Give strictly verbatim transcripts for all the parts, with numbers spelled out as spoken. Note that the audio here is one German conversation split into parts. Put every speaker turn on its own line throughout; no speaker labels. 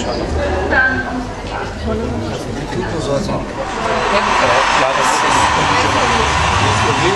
Dann.
So, also. Ja, das ist das Problem.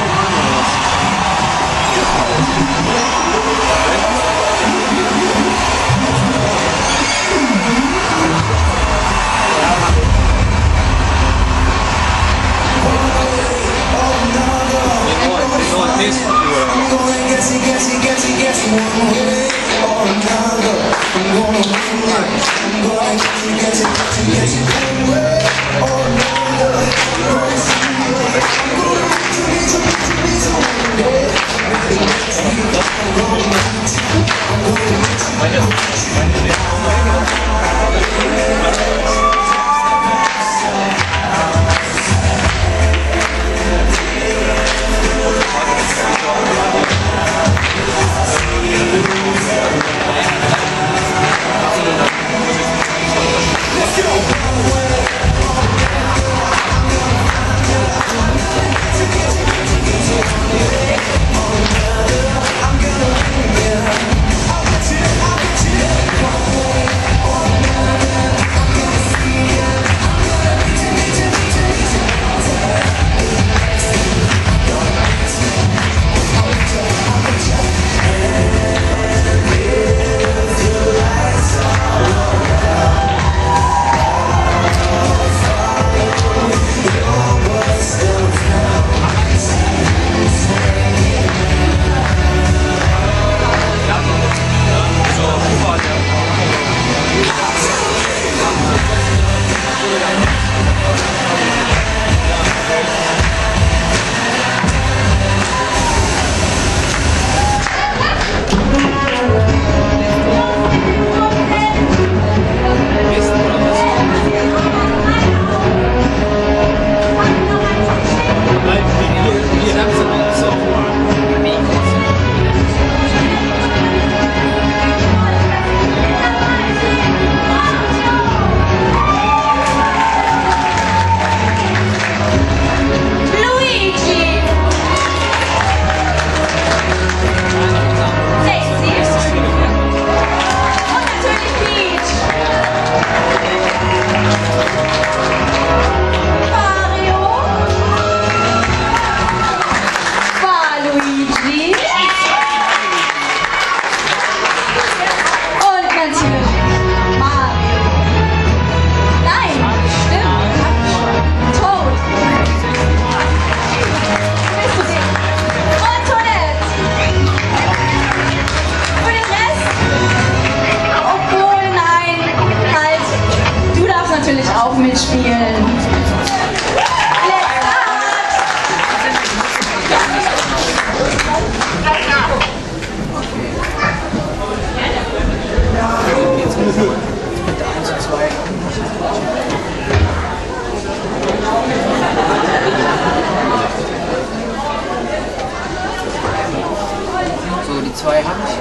Zwei habe ich.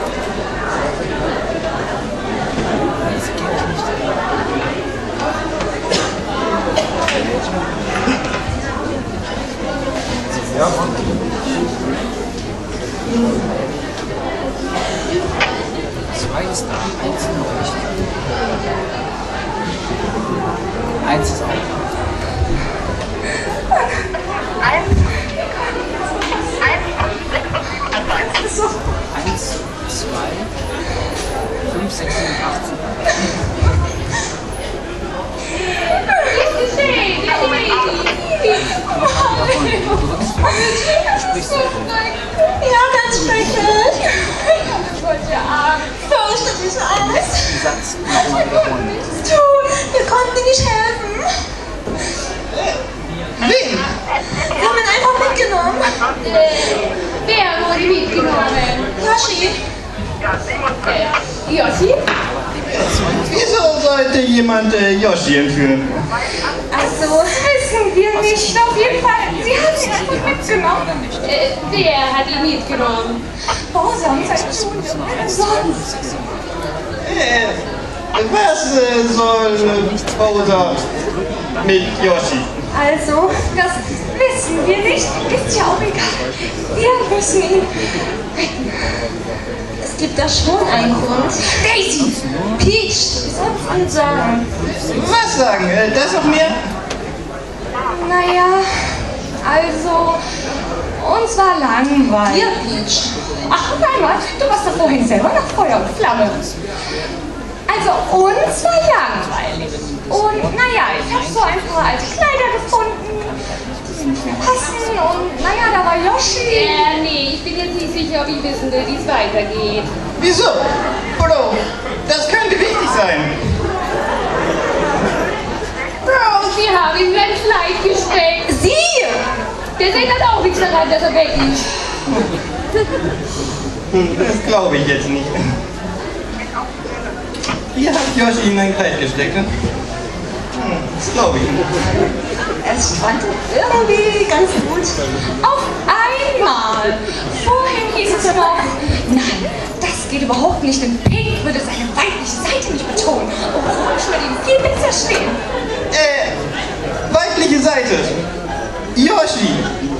Das geht nicht.
Ja.
Zwei ist da, eins noch nicht. Eins ist auch.
Eins. Eins. So.
Eins, zwei, fünf, sechs, sieben, acht.
Ja, ganz schrecklich. Fürchterlich alles.
Den Satz nochmal wiederholen.
Du, wir konnten dir nicht helfen.
Wen?
Wir haben ihn einfach mitgenommen.
Wer wurde mitgenommen?
Yoshi.
Äh, Yoshi?
Wieso sollte jemand äh, Yoshi entführen?
Also, wissen wir nicht. Auf jeden Fall, sie haben ihn einfach mitgenommen.
Äh, wer hat ihn mitgenommen?
Oh, sie haben es eigentlich schon. Sonst.
Äh, was äh, soll äh, Bowser mit Yoshi?
Also, das wissen wir nicht. Ist ja auch egal. Wir müssen ihn retten. Es
gibt da schon einen Grund.
Daisy!
Peach, was soll's denn sagen?
Was sagen? Äh, das noch mehr?
Naja, also, uns war langweilig.
Hier, Peach.
Ach, nein, Mann, du warst doch vorhin selber noch Feuer und Flamme. Also, uns war langweilig. Und, naja, ich habe so ein paar alte Kleider gefunden, die nicht mehr passen. Und, naja, da war Yoshi.
Ja, nee, ich bin jetzt nicht sicher, ob ich wissen will, wie es weitergeht.
Wieso? Bro, das könnte wichtig sein.
Bro, sie haben ihm sein Fleisch gesteckt.
Sie!
Der denkt dann auch nichts daran, dass er weg ist.
Das glaube ich jetzt nicht. Hier hat Yoshi in ein Kleid gesteckt. Ne? Das glaube ich nicht.
Es stand irgendwie ganz gut.
Auf einmal. Vorhin hieß es noch, nein, das geht überhaupt nicht, denn Pink würde seine weibliche Seite nicht betonen. Und Orange würde ihm viel besser stehen.
Äh, weibliche Seite. Yoshi.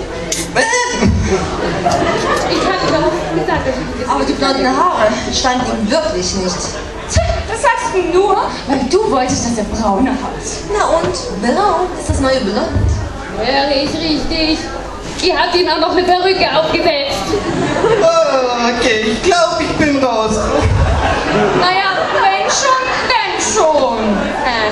Ich habe doch gesagt, dass ich das
Aber die blonden Haare standen ihm wirklich nicht.
Tja, das sagst du nur, weil du wolltest, dass er braune hat.
Na und? Braun ist das neue Blond.
Ja, ist richtig. Ihr habt ihm auch noch eine Perücke aufgesetzt.
Oh, okay, ich glaube, ich bin raus.
Naja, wenn schon, denn schon.
Äh.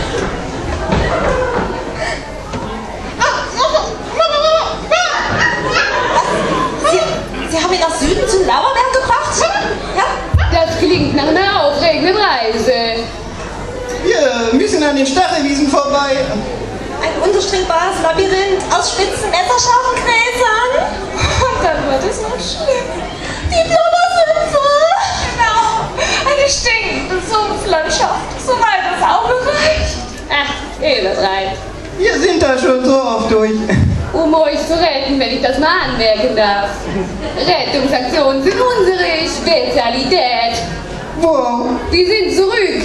Sie, Sie haben ihn nach Süden zum Lauerberg gebracht? Ja?
Das klingt nach einer aufregenden Reise.
Wir müssen an den Stachelwiesen vorbei.
Ein undurchdringbares Labyrinth aus spitzen, messerscharfen Gräsern.
Und dann wird es noch schlimm.
Die Blubbersümpfe.
Genau, eine stinkende Sumpflandschaft, soweit das Auge reicht.
Ach, ihr übertreibt.
Wir sind da schon so oft durch.
Um euch zu retten, wenn ich das mal anmerken darf. Rettungsaktionen sind unsere Spezialität.
Wow.
Wir sind zurück.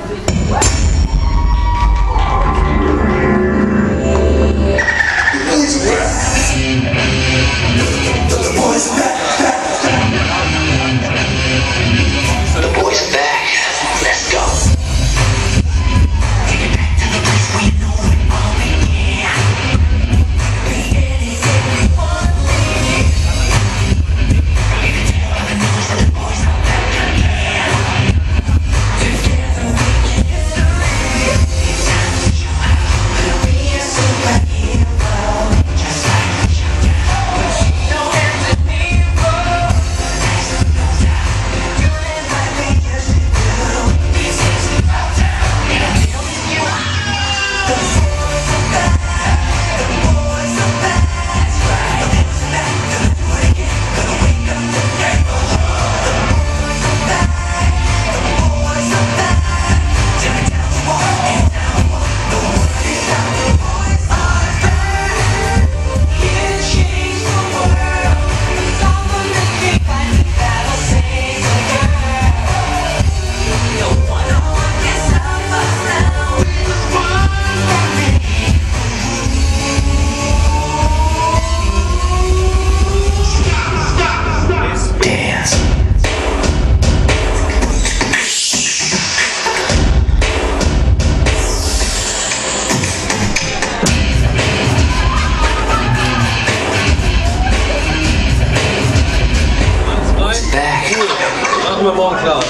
Machen wir morgen klar. Ne?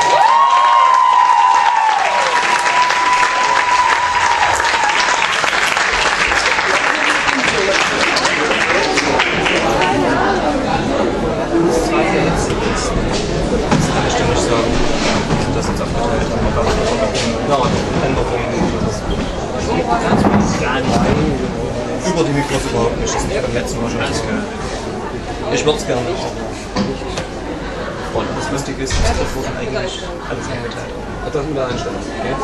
Das uns abgeteilt haben. Ja, Änderungen. Über die Mikros überhaupt nicht. Das ist beim letzten Mal schon ausgegangen. Ich würde es gerne. Und das Lustige ist, das wurde eigentlich alles eingeteilt. Ach, das mit der Einstellung, okay?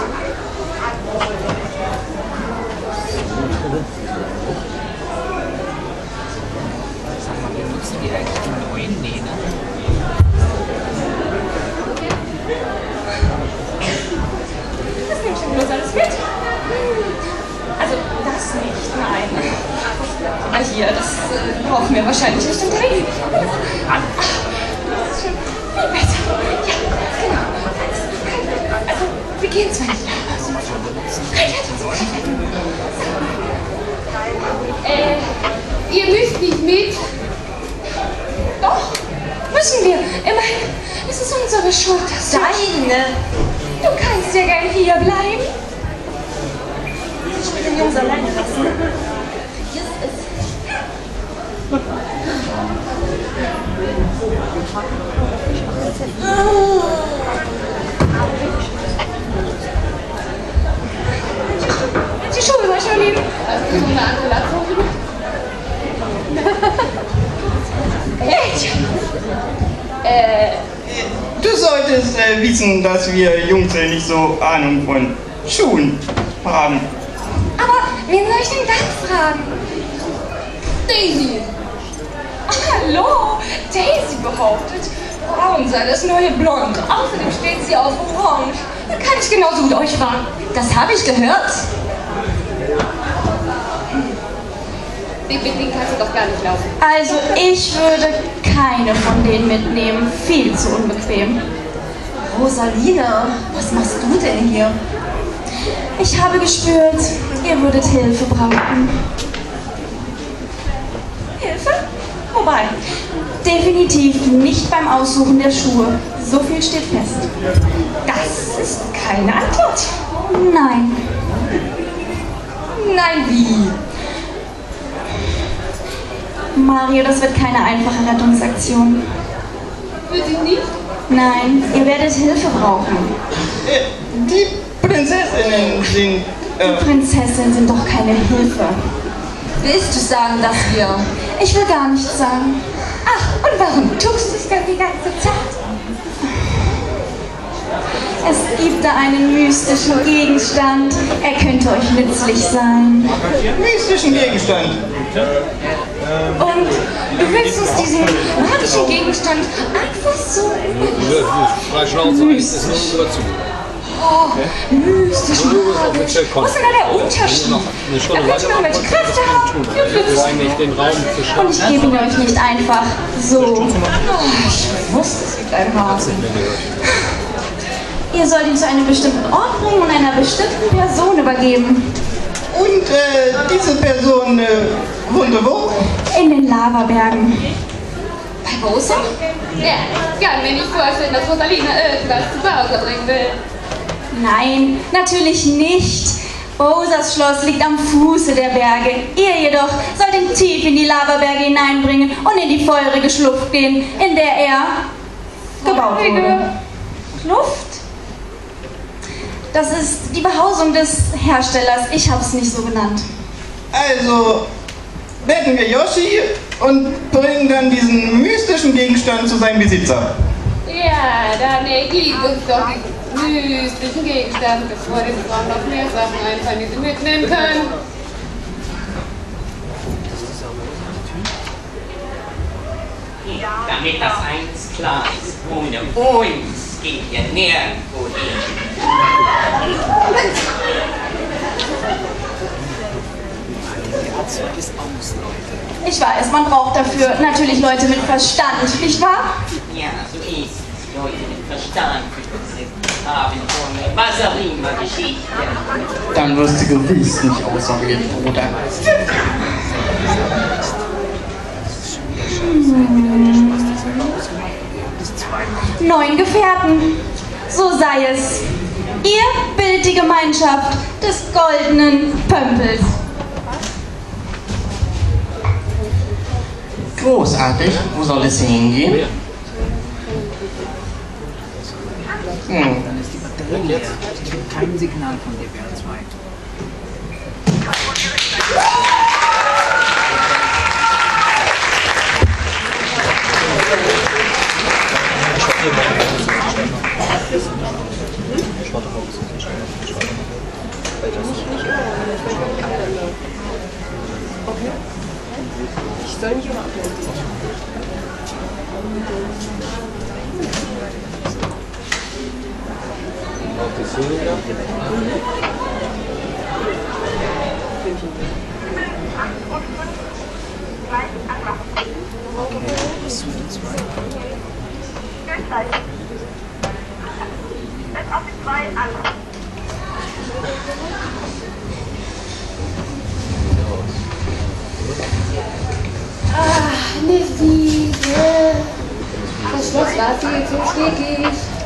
Sag mal, wie nutzen die eigentlich die neuen Nähne?
Das nehme ich bloß alles mit. Also, das nicht, nein. Ah, hier, das äh, brauchen wir wahrscheinlich nicht im Training. Das ist schon viel besser. gehen zwar nicht nach Hause.
Äh, ihr müsst nicht mit.
Doch, müssen wir. Immerhin, es ist unsere Schuld, dass du...
Deine!
Du kannst ja gern hier bleiben.
Ich will den Jungs alleine lassen. Hier ist es.
Die Schuhe soll ich nur lieben.
Hast du so eine andere Latzhose?
Mädchen.
Äh,
Du solltest äh, wissen, dass wir Jungs ja nicht so Ahnung von Schuhen haben.
Aber wen soll ich denn dann fragen?
Daisy.
Ach, hallo, Daisy behauptet, braun sei das neue Blond. Außerdem steht sie auf Orange. Da kann ich genauso mit euch fahren.
Das habe ich gehört.
Den Ding kannst du doch gar nicht laufen.
Also ich würde keine von denen mitnehmen. Viel zu unbequem.
Rosalina, was machst du denn hier?
Ich habe gespürt, ihr würdet Hilfe brauchen.
Hilfe? Wobei?
Definitiv nicht beim Aussuchen der Schuhe. So viel steht fest.
Das ist keine Antwort.
Nein.
Nein, wie?
Mario, das wird keine einfache Rettungsaktion.
Will sie nicht?
Nein, ihr werdet Hilfe brauchen.
Äh, die Prinzessinnen sind... Äh,
Prinzessinnen sind doch keine Hilfe.
Willst du sagen, dass wir...
Ich will gar nichts sagen.
Ach, und warum tust du es denn die ganze Zeit?
Es gibt da einen mystischen Gegenstand. Er könnte euch nützlich sein.
mystischen Gegenstand.
Und du willst uns diesen magischen Gegenstand einfach so...
Frei Schnauze, eins ist nur dazu.
Oh, mystisch magisch. Was ist denn da der Unterschied? Da kannst du irgendwelche Kräfte haben.
Das eigentlich den Raum zu schaffen.
Und ich gebe ihn euch nicht einfach so.
Oh, ich wusste, es gibt einen Hasen.
Ihr sollt ihn zu einem bestimmten Ort bringen und einer bestimmten Person übergeben.
Und äh, diese Person äh, wohnte wo?
In den Lavabergen.
Bei Rosa?
Ja, kann mir nicht vorstellen, dass Rosalina irgendwas zu Hause bringen will.
Nein, natürlich nicht. Rosas Schloss liegt am Fuße der Berge. Ihr jedoch sollt ihn tief in die Lavaberge hineinbringen und in die feurige Schlucht gehen, in der er gebaut wurde.
Luft?
Das ist die Behausung des Herstellers. Ich habe es nicht so genannt.
Also retten wir Yoshi und bringen dann diesen mystischen Gegenstand zu seinem Besitzer.
Ja, dann gib uns doch den mystischen Gegenstand, bevor den Frauen noch mehr Sachen einfallen, die sie mitnehmen können.
Damit das eins klar ist, ohne uns geht ihr nirgendwo hin.
Ich weiß, man braucht dafür natürlich Leute mit Verstand, nicht wahr?
Ja, so ist es. Leute mit Verstand haben ohne was auch immer Geschichte.
Dann wirst du gewiss nicht auserwählt, Bruder.
Hm. Neun Gefährten, so sei es. Ihr bildet die Gemeinschaft des goldenen Pömpels.
Großartig. Wo soll es hingehen? Hm.
Dann ist die Batterie leer. Ich kriege kein Signal von dir, während zwei.
Ich soll nicht immer ablenken.
Setz auf die zwei an.
war viel zu stickig.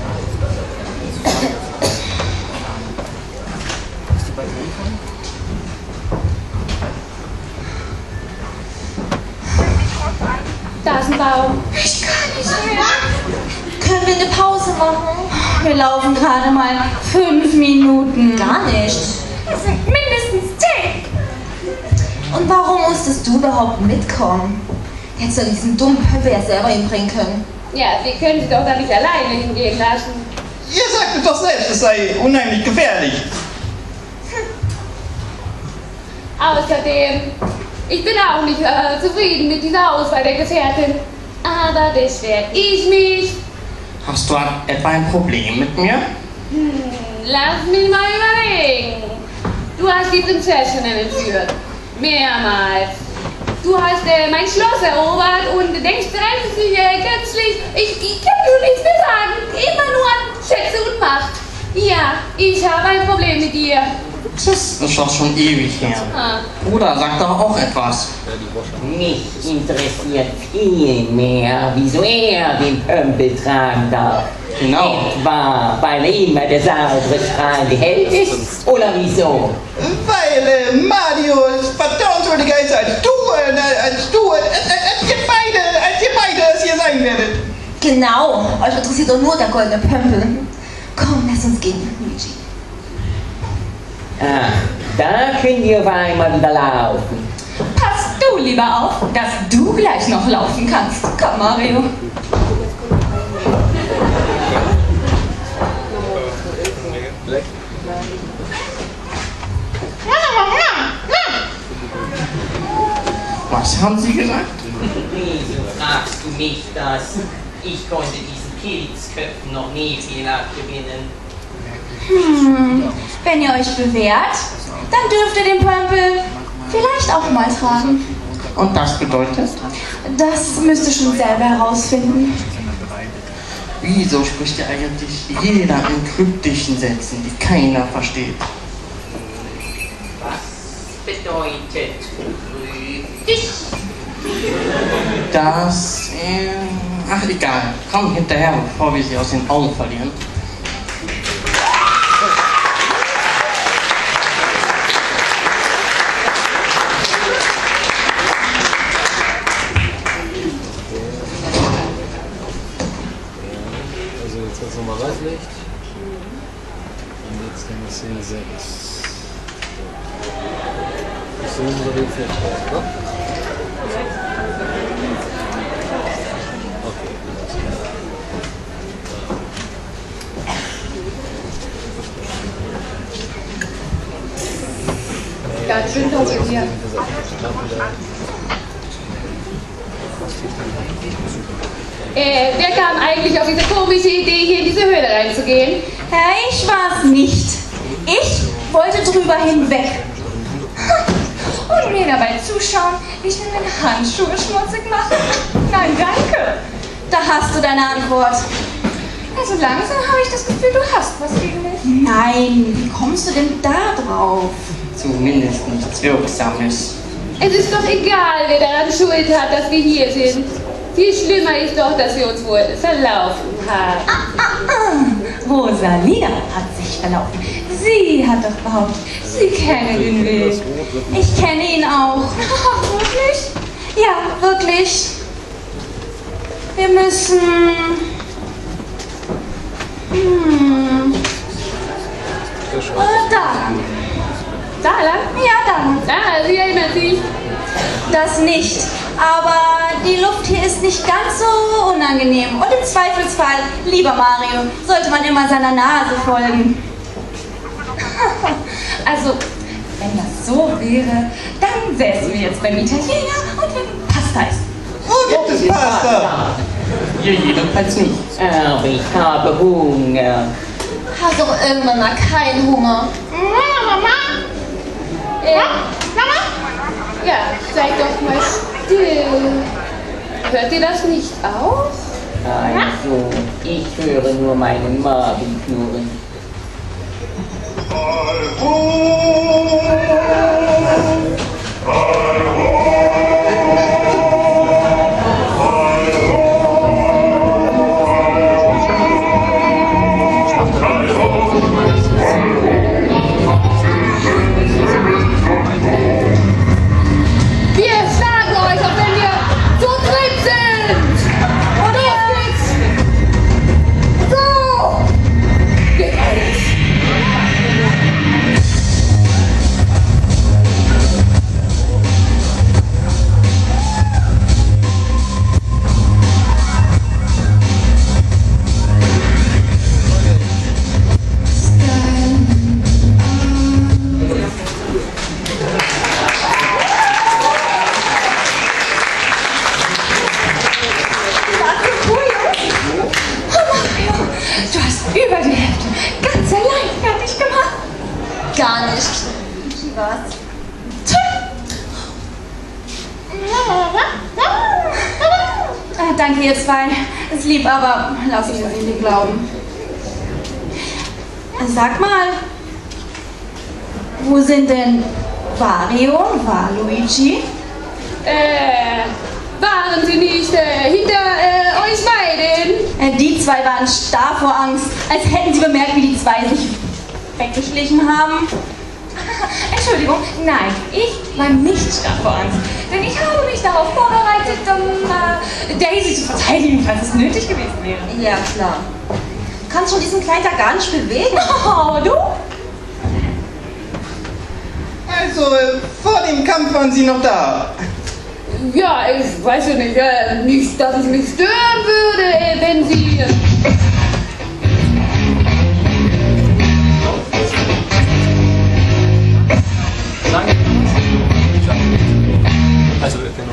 Da ist ein Baum.
Ich kann nicht mehr.
Können wir eine Pause machen?
Wir laufen gerade mal fünf Minuten.
Gar nicht.
Das sind mindestens zehn.
Und warum musstest du überhaupt mitkommen? Hättest du diesen dummen Pöppel ja selber hinbringen können.
Ja, wir können sie doch da nicht alleine hingehen lassen.
Ihr sagtet doch selbst, es sei unheimlich gefährlich.
Außerdem, ich bin auch nicht äh, zufrieden mit dieser Auswahl der Gefährtin. Aber beschwer ich mich.
Hast du etwa ein Problem mit mir?
Hm, lass mich mal überlegen. Du hast die Prinzessinnen entführt. Mehrmals. Du hast äh, mein Schloss erobert und denkst plötzlich, äh, plötzlich, ich, ich kann nur nichts mehr sagen. Immer nur an Schätze und Macht. Ja, ich habe ein Problem mit dir.
Das ist doch schon ewig her.
Ah.
Bruder, sag doch auch etwas.
Mich interessiert viel mehr, wieso er den Pömpel tragen darf.
Genau.
Etwa, weil er immer der saubere strahlende Held ist? Oder wieso?
Weil äh, Mario vertrauenswürdiger ist als du, äh, als du, äh, als ihr beide, als ihr beide es hier sein werdet.
Genau. Euch interessiert doch nur der goldene Pömpel. Komm, lass uns gehen, Luigi.
Ah, da können wir auf einmal wieder laufen.
Pass du lieber auf, dass du gleich noch laufen kannst. Komm, Mario.
Was haben Sie gesagt?
Wieso fragst du mich das? Ich konnte diesen Pilzköpfen noch nie viel abgewinnen.
Hm, wenn ihr euch bewährt, dann dürft ihr den Pömpel vielleicht auch mal tragen.
Und das bedeutet?
Das müsst ihr schon selber herausfinden.
Wieso spricht ja eigentlich jeder in kryptischen Sätzen, die keiner versteht?
Was bedeutet kryptisch?
Das, äh, ach egal, komm hinterher, bevor wir sie aus den Augen verlieren.
Also jetzt ganz normal Reislicht. Und jetzt haben wir Szene sechs. Das sind unsere Fähigkeit, oder? Okay.
Ganz schön konzentriert. Äh, wer kam eigentlich auf diese komische Idee, hier in diese Höhle reinzugehen?
Ja, ich war's nicht. Ich wollte drüber hinweg.
Und mir dabei zuschauen, wie ich mir meine Handschuhe schmutzig mache? Nein, danke.
Da hast du deine Antwort.
Also langsam habe ich das Gefühl, du hast was gegen mich.
Nein, wie kommst du denn da drauf?
Zumindest nichts Wirksames.
Es ist doch egal, wer daran Schuld hat, dass wir hier sind. Viel schlimmer ist doch, dass wir uns wohl verlaufen haben.
Ah, ah, ah. Rosalina hat sich verlaufen. Sie hat doch behauptet, sie kenne den Weg.
Ich kenne ihn auch.
Wirklich?
Ja, wirklich. Wir müssen... Hm... Äh, da.
Da lang?
Ja, da.
Ah, sie erinnert sich.
Das nicht. Aber die Luft hier ist nicht ganz so unangenehm. Und im Zweifelsfall, lieber Mario, sollte man immer seiner Nase folgen.
Also, wenn das so wäre, dann säßen wir jetzt beim Italiener und würden Pasta essen.
Wo gibt es Pasta?
Hier jedenfalls nicht.
Aber ich habe Hunger.
Hast doch irgendwann mal keinen Hunger.
Äh, ja, seid doch mal still. Hört ihr das nicht auch?
Also, ich höre nur meinen Magen knurren.
gar nicht. Was?
Ah, danke, ihr zwei. Ist lieb, aber lass ich es nicht glauben. Sag mal, wo sind denn Wario und Waluigi?
Äh, waren sie nicht äh, hinter äh, euch beiden?
Äh, die zwei waren starr vor Angst, als hätten sie bemerkt, wie die zwei sich weggeschlichen haben.
Entschuldigung, nein, ich war nicht stark vor Angst. Denn ich habe mich darauf vorbereitet, um äh, Daisy zu verteidigen, falls es nötig gewesen wäre.
Ja, klar. Du kannst schon diesen Kleid da gar nicht bewegen.
Oh, du?
Also, vor dem Kampf waren Sie noch da.
Ja, ich weiß ja nicht, äh, nicht, dass es mich stören würde, äh, wenn sie...
Also, genau.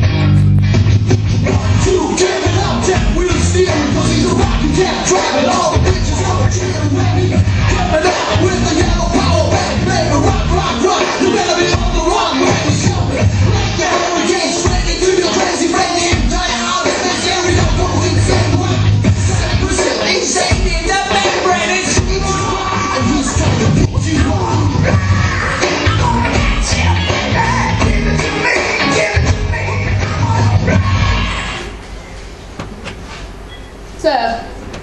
Äh,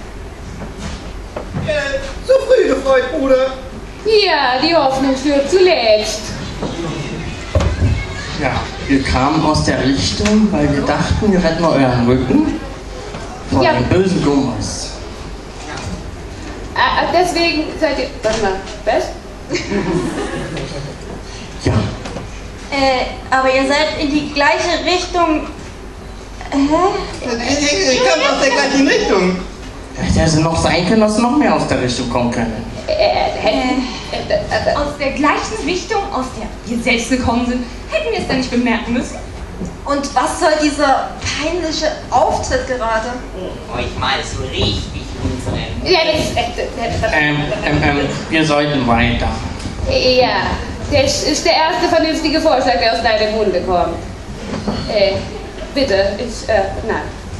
zu früh gefreut, Bruder.
Ja, die Hoffnung stirbt zuletzt.
Ja, wir kamen aus der Richtung, weil wir dachten, wir retten euren Rücken vor
Ja.
den bösen Gummis.
Äh, deswegen seid ihr... Warte mal, was?
Ja,
Äh, aber ihr seid in die gleiche Richtung. Hä?
Ich kam aus der gleichen Richtung.
hätte also noch sein können, dass noch mehr aus der Richtung kommen können.
Äh, hätten... Äh, äh, äh,
Aus der gleichen Richtung, aus der wir selbst gekommen sind, hätten wir es dann nicht bemerken müssen.
Und was soll dieser peinliche Auftritt gerade?
Euch mal so richtig unseren.
ja, das ist echt... Äh,
Ähm, ähm, ähm, wir sollten weiter.
äh, ja, das ist der erste vernünftige Vorschlag, der aus deinem Munde kommt. Äh, bitte, ich... Äh, nein.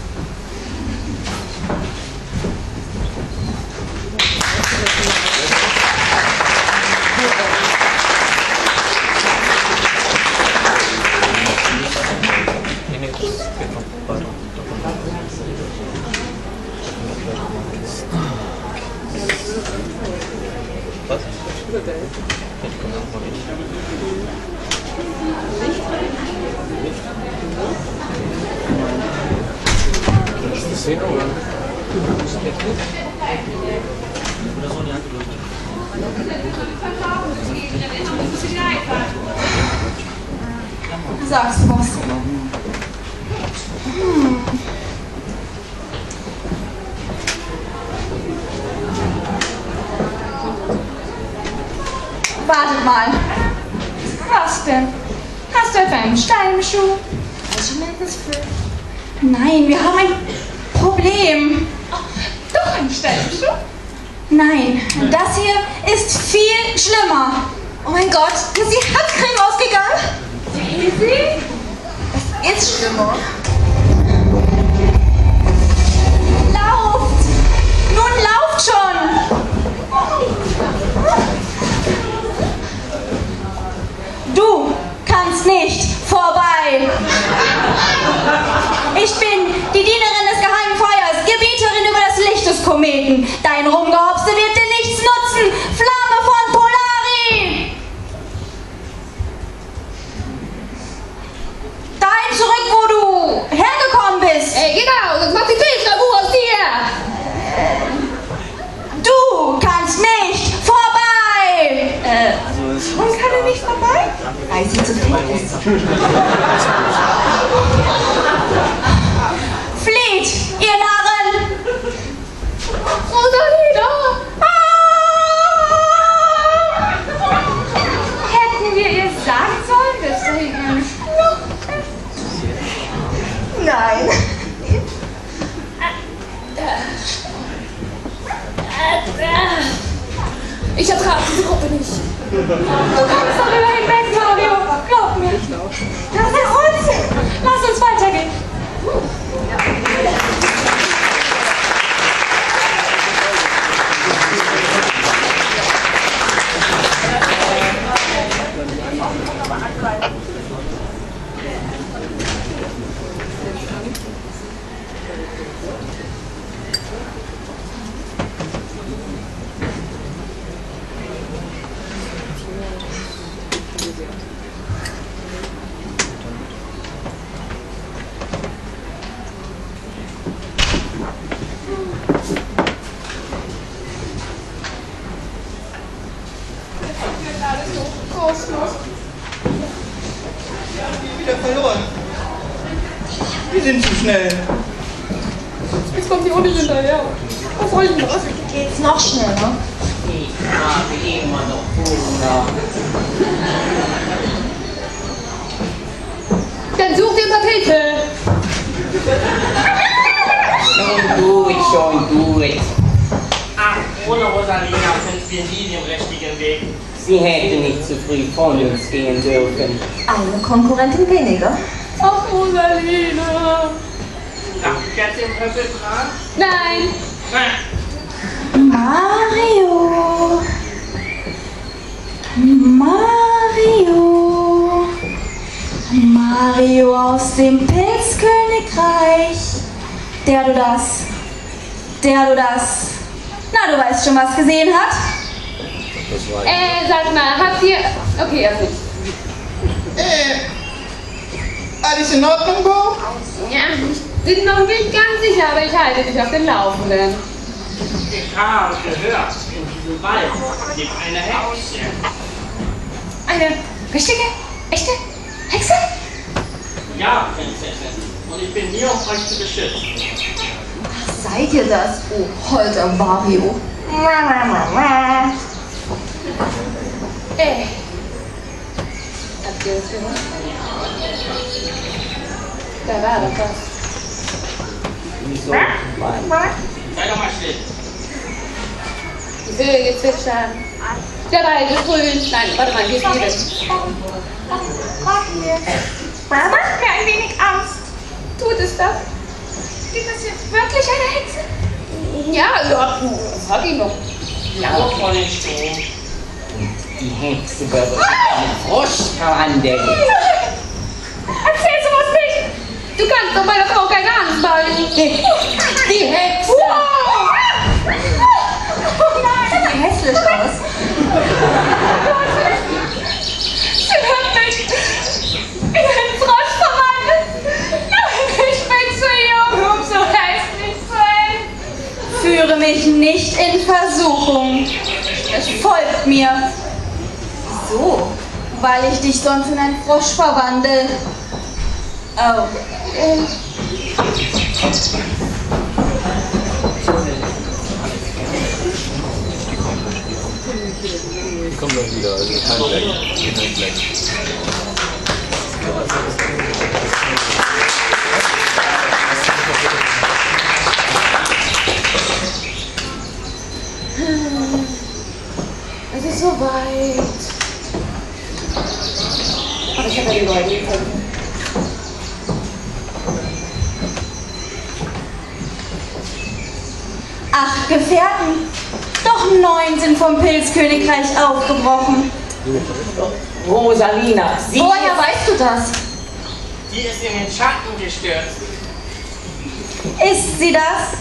Sagst du was? Hm. Wartet mal.
Was denn? Hast du etwa einen Stein im Schuh?
Measurements für...
Nein, wir haben ein Problem.
Doch einen Stein im Schuh?
Nein, das hier ist viel schlimmer.
Oh mein Gott, ist die Handcreme ausgegangen?
Daisy?
Es ist schlimmer.
Lauft! Nun lauft schon! Du kannst nicht vorbei! Ich bin die Dienerin des geheimen Feuers, Gebieterin über das Licht des Kometen. Dein Rumgehopse wird dir nichts nutzen! Flamme von Polari! Dahin zurück, wo du hergekommen bist!
Ey, genau, sonst macht die Pilzrabu aus dir!
Du kannst nicht vorbei!
Äh,
Warum kann er nicht vorbei?
weil sie zu fett ist.
Flieht, ihr Narren!
Rosalina!
Hätten wir ihr sagen sollen, dass da hinten eine Schlucht ist?
Nein.
Ich ertrage diese Gruppe nicht.
kommst darüber hinweg, Mario. Glaub mir. Das ist Unsinn. Lass uns weitergehen.
Wieder verloren. Wir sind zu schnell.
Jetzt kommt die Uni hinterher. Was soll ich das?
Geht's noch schneller?
Ich habe immer noch Hunger.
Dann such dir ein paar Pilze.
Schon gut, schon gut. Ach, ohne Rosalina sind wir nie den richtigen Weg. Sie hätte nicht zu früh von uns gehen dürfen.
Eine Konkurrentin weniger.
Ach, Rosalina.
Darf ich jetzt im Höppel fragen?
Nein.
Mario. Mario. Mario aus dem Pilzkönigreich. Der du das. Der du das. Na, du weißt schon, was gesehen hat?
Das war
Äh, sag mal, habt ihr... Okay, er nicht.
Äh, alles in Ordnung, Bo?
Ja, ich bin noch nicht ganz sicher, aber ich halte dich auf den Laufenden.
Ich habe gehört, in diesem Wald lebt eine Hexe.
Eine richtige, echte Hexe?
Ja, Prinzessin. Und ich bin hier, um euch zu beschützen.
Ach, seid ihr das? Oh, holter Mario.
Ey. Habt ihr das gehört? Da war doch was.
Wieso? Sei doch mal still.
Die Vögel zwitschern. Der Wald ist grün. Nein, warte mal, hier ist Liebe.
Das macht mir ein wenig Angst.
Tut es das?
Gibt es jetzt wirklich eine Hexe?
Ja, ja, frag ihn doch.
Ja, von den Strom. Die Hexe wird sich in einen Frosch verwandeln.
Erzähl sowas nicht!
Du kannst doch meiner Frau keine Angst machen.
Die Hexe!
Wow! Oh nein!
Sieht hässlich aus.
Sie hat mich in einen Frosch verwandelt. Nein, ich bin zu jung, um so hässlich zu sein.
Führe mich nicht in Versuchung. Folgt mir.
So.
Weil ich dich sonst in einen Frosch verwandle. Oh. Äh.
Die kommen dann wieder, also kein Black. Kein Black.
Es ist so weit. Aber ich habe ja die Leute gefunden.
Acht Gefährten. Doch neun sind vom Pilzkönigreich aufgebrochen.
Rosalina, sie
Woher
ist,
weißt du das?
die ist in den Schatten gestürzt.
Ist sie das?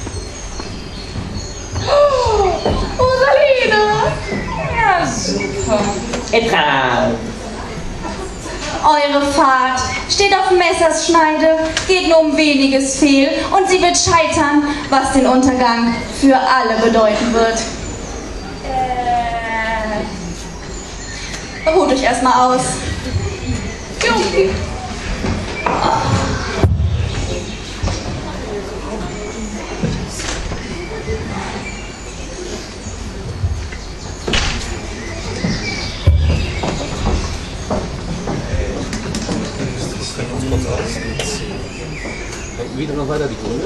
Oh, Rosalina! Ja, super.
Etra.
Eure Fahrt steht auf Messerschneide, geht nur um weniges fehl und sie wird scheitern, was den Untergang für alle bedeuten wird. Äh, ruht euch erstmal aus.
Junge.
Wieder noch weiter die Gründe?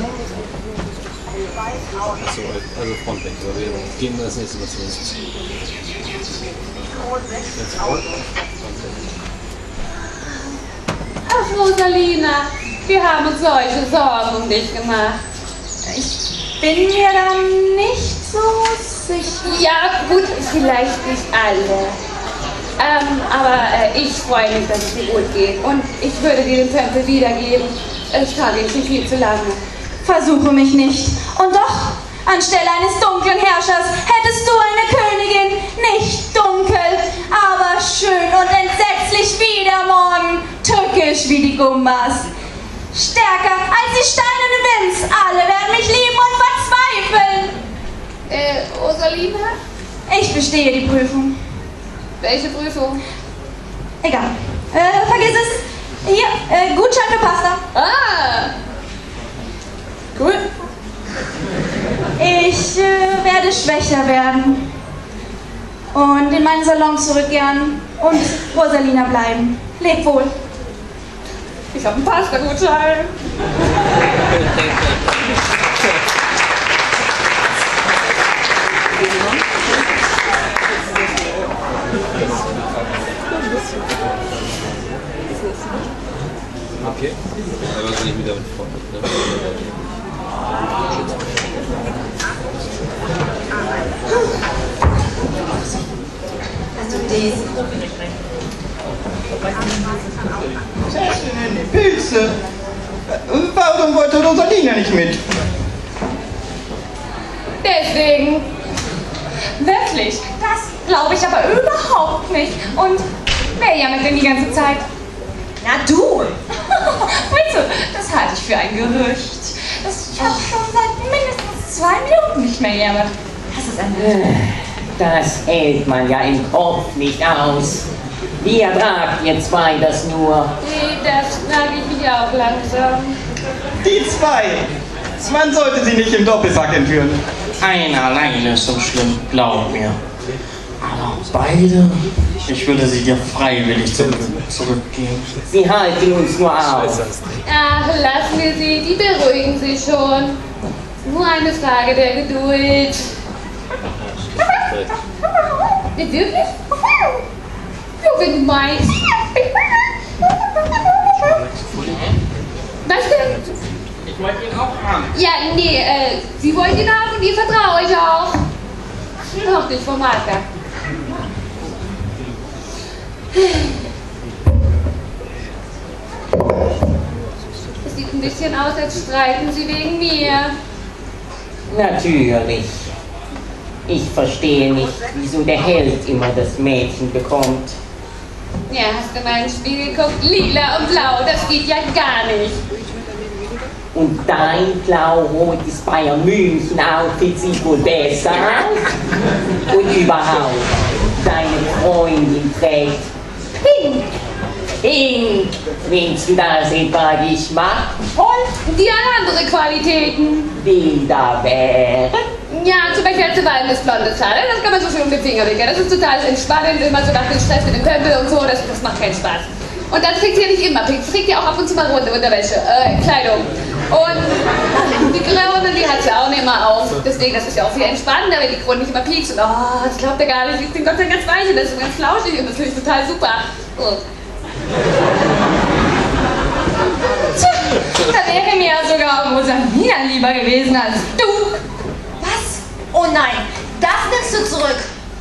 Achso, also Frontlenk, weil wir gehen das nächste Mal zu uns.
Ach, Rosalina, wir haben uns solche Sorgen um dich gemacht.
Ich bin mir da nicht so sicher.
Ja, gut, vielleicht nicht alle. Ähm, aber äh, ich freue mich, dass es dir gut geht. Und ich würde dir den Tempel wiedergeben. Ich trage ihn schon viel zu lange.
Versuche mich nicht. Und doch, anstelle eines dunklen Herrschers hättest du eine Königin, nicht dunkel, aber schön und entsetzlich wie der Morgen, tückisch wie die Gumbas. Stärker als die steinerne Winz, alle werden mich lieben und verzweifeln.
Äh, Rosalina?
Ich bestehe die Prüfung.
Welche Prüfung?
Egal. Äh, vergiss es. Hier, äh, Gutschein für Pasta.
Ah! Cool.
Ich äh, werde schwächer werden und in meinen Salon zurückkehren und Rosalina bleiben. Leb wohl.
Ich habe einen Pasta-Gutschein.
Okay. Aber was nicht wieder mit Freunden, ne?
Also Daisy.
Die Pilze. Warum wollte Rosalina nicht mit?
Deswegen.
Wirklich, das glaube ich aber überhaupt nicht. Und wer jammert denn die ganze Zeit?
Na du!
Weißt du, das halte ich für ein Gerücht. Das ich habe schon seit mindestens zwei Minuten nicht mehr jammert.
Das ist ein
Das hält man ja im Kopf nicht aus. Wie ertragt ihr zwei das nur?
Nee, das frage ich mich auch langsam.
Die zwei. Man sollte sie nicht im Doppelsack entführen.
Einer alleine ist so schlimm, glaub mir. Aber beide, ich würde sie dir freiwillig zurück, zurückgeben.
Sie halten uns nur auf.
Ach, lassen wir sie, die beruhigen sich schon. Nur eine Frage der Geduld. Ja, wirklich? Ja, wenn du meinst. Was denn?
Ich wollte ihn auch haben.
Ja, nee, äh, sie wollen ihn haben und ihr vertraue ich auch. Noch nicht vom Marker. Es sieht ein bisschen aus, als streiten sie wegen mir.
Natürlich. Ich verstehe nicht, wieso der Held immer das Mädchen bekommt.
Ja, hast du mal ins Spiel geguckt? Lila und blau, das geht ja gar nicht.
Und dein blau-rotes Bayern München Outfit sieht wohl besser aus. Und überhaupt, deine Freundin trägt Pink. Pink. Findest du das etwa geschmackvoll?
Die haben andere Qualitäten.
Die da wären?
Ja, zum Beispiel zu wallendes blondes Haar, das kann man so schön um den Finger wickeln. Das ist total entspannend, immer so nach dem Stress mit dem Pömpel und so, das, das macht keinen Spaß. Und dann trägt sie ja nicht immer Pink, sie trägt ja auch ab und zu mal runde Unterwäsche, äh, Kleidung. Und die Krone, die hat sie auch nicht immer auf. Deswegen, das ist ja auch viel entspannender, wenn die Krone nicht immer piekst. Und oh, das glaubt ihr gar nicht, die ist den Gott sei Dank ganz weich und das ist ganz flauschig und das finde ich total super. Oh.
Tja, da wäre mir ja sogar Rosalina lieber gewesen als du.
Was? Oh nein, das nimmst du zurück.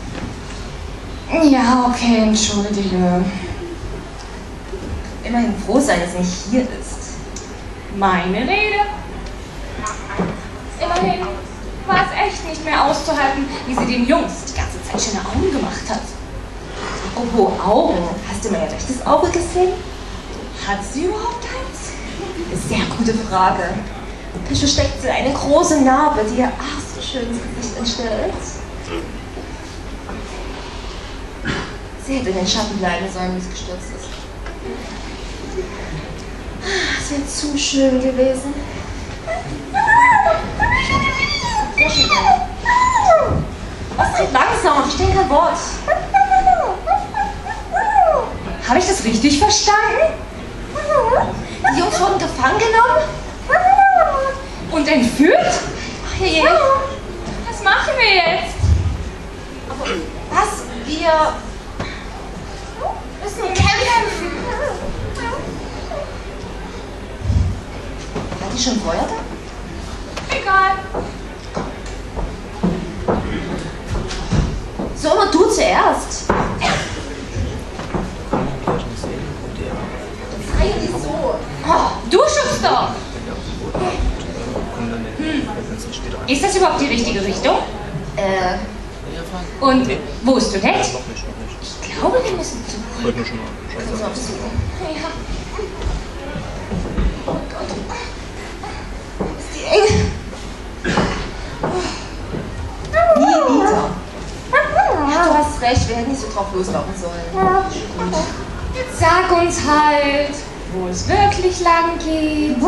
Ja, okay, entschuldige.
Immerhin froh sein, dass er nicht hier ist.
Meine Rede. Immerhin war es echt nicht mehr auszuhalten, wie sie den Jungs die ganze Zeit schöne Augen gemacht hat.
Apropos Augen, hast du mein rechtes Auge gesehen?
Hat sie überhaupt eins?
Sehr gute Frage. Da versteckt sie eine große Narbe, die ihr ach so schönes Gesicht entstellt. Sie hätte in den Schatten bleiben sollen, wie es gestürzt ist. Es wäre zu schön gewesen. Sehr schön. Was red langsam? Ich verstehe kein Wort.
Habe ich das richtig verstanden?
Die Jungs wurden gefangen genommen?
Und entführt?
Ach je, je.
Was machen wir jetzt?
Was? Wir müssen kämpfen. War die schon vorher da?
Egal.
So, immer du zuerst. Frei nicht so.
Oh, du schubst doch. Hm. Ist das überhaupt die richtige Richtung?
Äh.
Und wo ist Toilette?
Ich glaube, wir müssen zu.
Heute nur schon mal.
Also auf so. Ja. Oh Gott. Ist die eng. Nie wieder. Ja, du hast recht, wir hätten nicht so drauf loslaufen sollen.
Jetzt sag uns halt, wo es wirklich lang geht.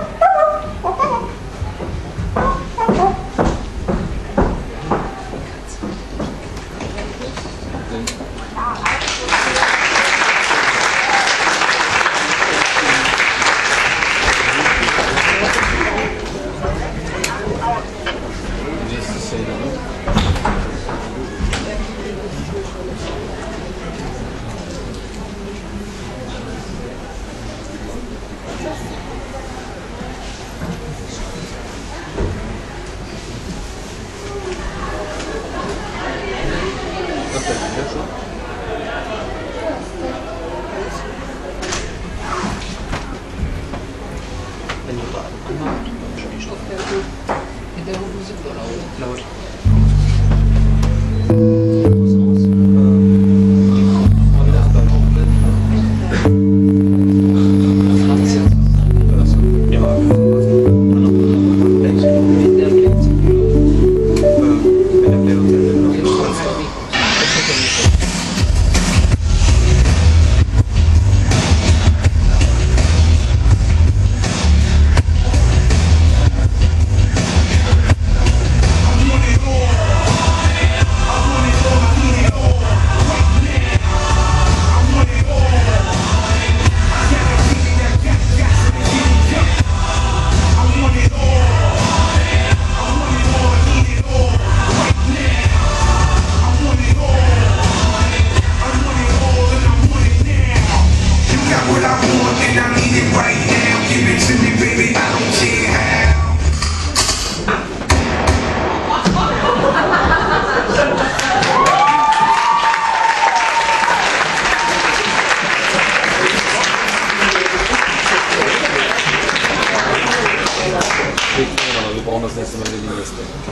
Wir brauchen das nächste Mal die Liste.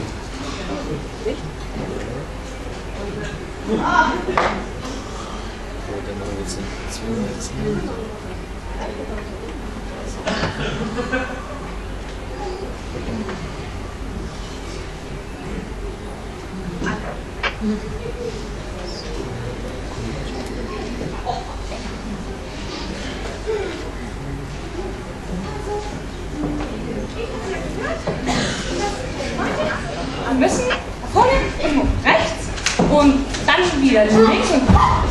So, dann machen wir jetzt den zwei.
Wir müssen vorne und rechts und dann wieder links und...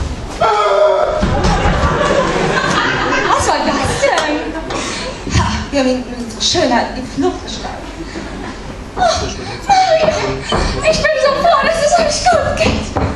Was war das denn?
Ha, wir haben ihn mit unserer Schönheit in die Flucht geschlagen.
Oh, Marie, ich bin so froh, dass es euch gut geht.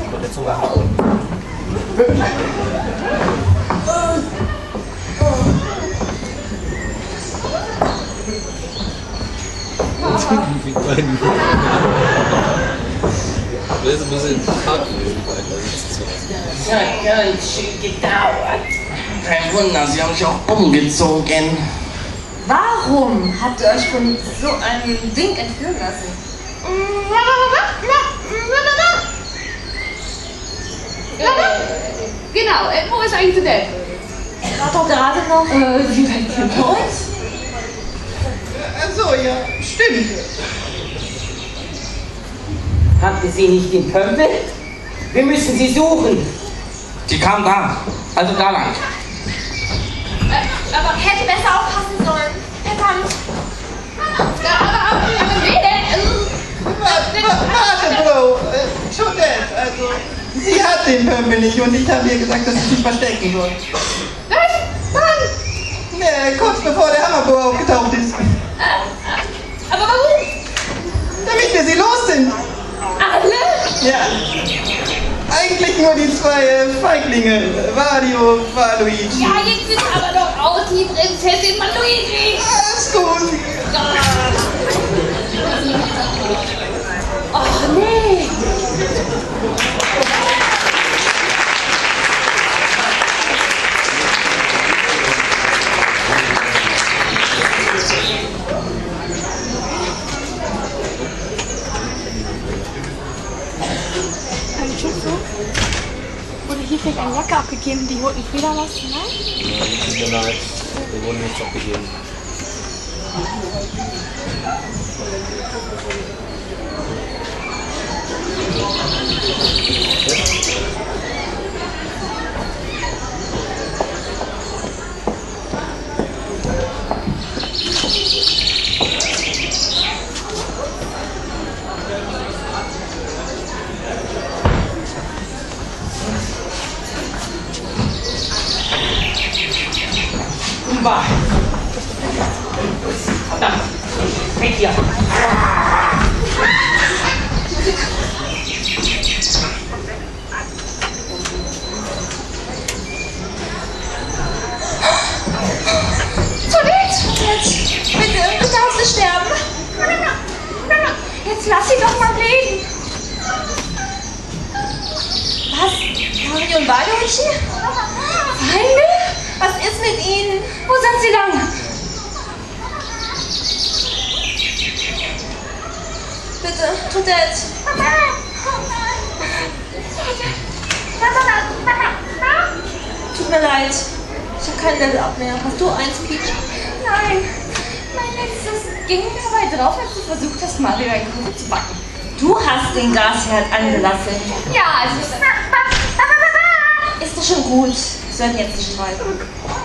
Das ist ein bisschen hart gewesen,
Das hat ganz schön gedauert. Kein Wunder, Sie haben sich auch umgezogen.
Warum habt ihr euch von so einem Ding entführen lassen?
Genau, äh, wo ist eigentlich Toilette?
War doch gerade noch.
Äh, wie weit hinter uns?
Achso, ja, stimmt.
Hatten Sie nicht den Pömpel? Wir müssen Sie suchen. Die kam da, also da lang.
Äh, aber hätte besser aufpassen sollen. Verdammt.
Aber, aber, aber, wie denn?
Warte, Bro, äh, schon das, also, sie hat den Pömpel nicht und ich habe ihr gesagt, dass sie sich verstecken soll.
Was? Wann?
Ne, kurz bevor der Hammerbro aufgetaucht ist.
Aber warum?
Damit wir sie los sind.
Alle?
Ja. eigentlich nur die zwei äh, Feiglinge, Vario, Valuigi.
Ja, jetzt ist aber doch auch die Prinzessin Luigi.
Scusi.
Ach nee.
Wurde hier vielleicht eine Jacke abgegeben, die roten Feder was? Nein?
Nein, tut mir leid. Wir wurden nichts abgegeben.
Bah. Verdammt. Weg hier.
Bitte, du darfst nicht sterben.
Jetzt lass sie doch mal reden.
Was? Mario und Valuigi?
Feinde?
Was ist mit ihnen?
Wo sind sie dann?
Bitte, Toadette. Tut mir leid. Ich habe kein Level up mehr. Hast du eins, Peach?
Nein, mein letztes ging dabei drauf, als du versucht hast, Mario einen Kuchen zu backen.
Du hast den Gasherd angelassen.
Ja, also...
Ist doch schon gut. Wir sollten jetzt nicht streiten.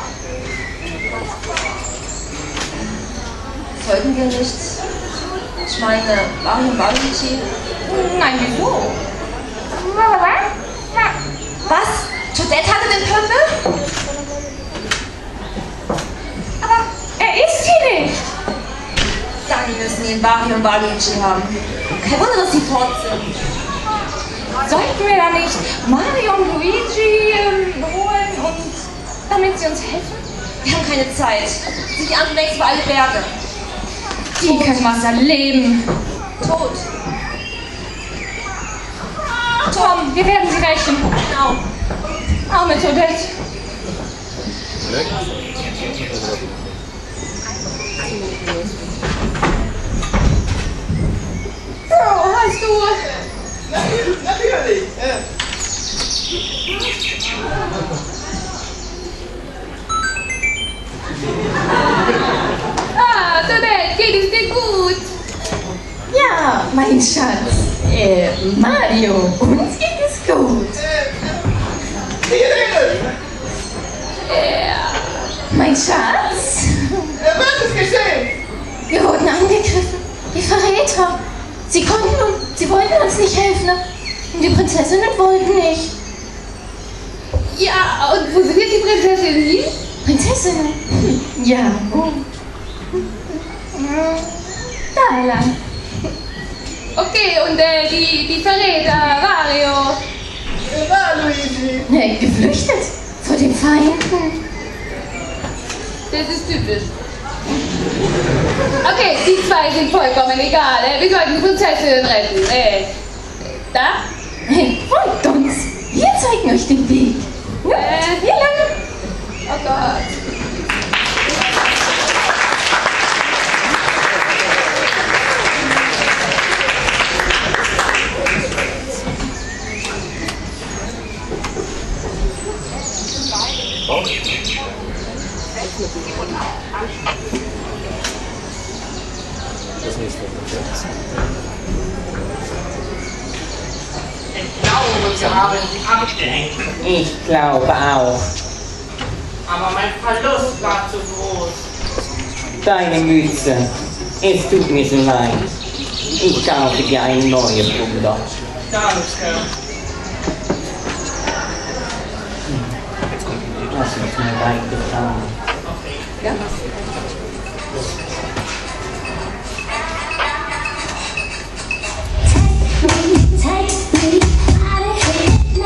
Sollten wir nicht... Ich meine, Mario und Valuigi...
Nein, wieso?
Was? Toadette hatte den Pöppel?
Aber er ist hier nicht.
Dann müssen ihn Mario und Valuigi haben. Kein Wunder, dass sie fort sind.
Sollten wir da nicht Mario und Luigi ähm, holen, und damit sie uns helfen?
Wir haben keine Zeit. Sind die anderen längst über alle Berge.
Die können was erleben.
Tot.
Tom, wir werden sie rächen.
Genau.
Arme Toadette. So, hast du...
Natürlich. Äh.
Ah, Toadette, geht es dir gut?
Ja, mein Schatz. Äh, Mario, uns geht es gut.
Ja.
Mein Schatz?
Was ist geschehen?
Wir wurden angegriffen. Die Verräter. Sie konnten uns, sie wollten uns nicht helfen. Und die Prinzessinnen wollten nicht.
Ja, und wo sind jetzt die Prinzessinnen hin?
Prinzessinnen? Hm, ja, wo? Da lang.
Okay, und äh, die, die Verräter, Mario.
Valuigi.
Nee, geflüchtet. Vor den Feinden.
Das ist typisch. Okay, die zwei sind vollkommen egal. Äh, wir sollten die Prinzessinnen retten. Äh, da?
Hey, folgt uns. Wir zeigen euch den Weg. Ja,
Äh,
hier lang.
Oh Gott.
Das nächste Mal.
Ich glaube, wir haben sie abgehängt. Ich glaube auch. Aber mein Verlust war zu groß. Deine Mütze. Es tut mir so leid. Ich kaufe dir eine neue, Bruder. Danke. Das ist mir leid getan. Ja?
Take me, take me, I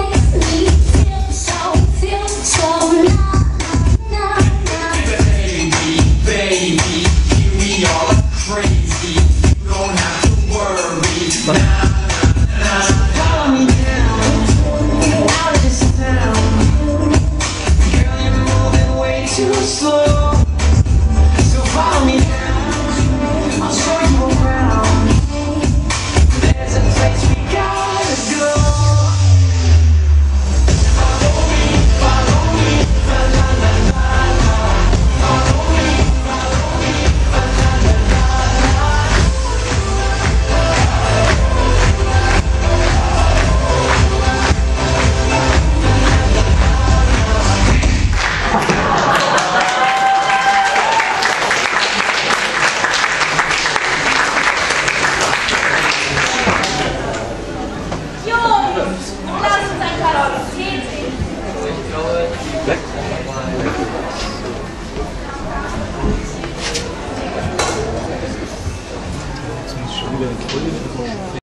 Jetzt muss ich schon wieder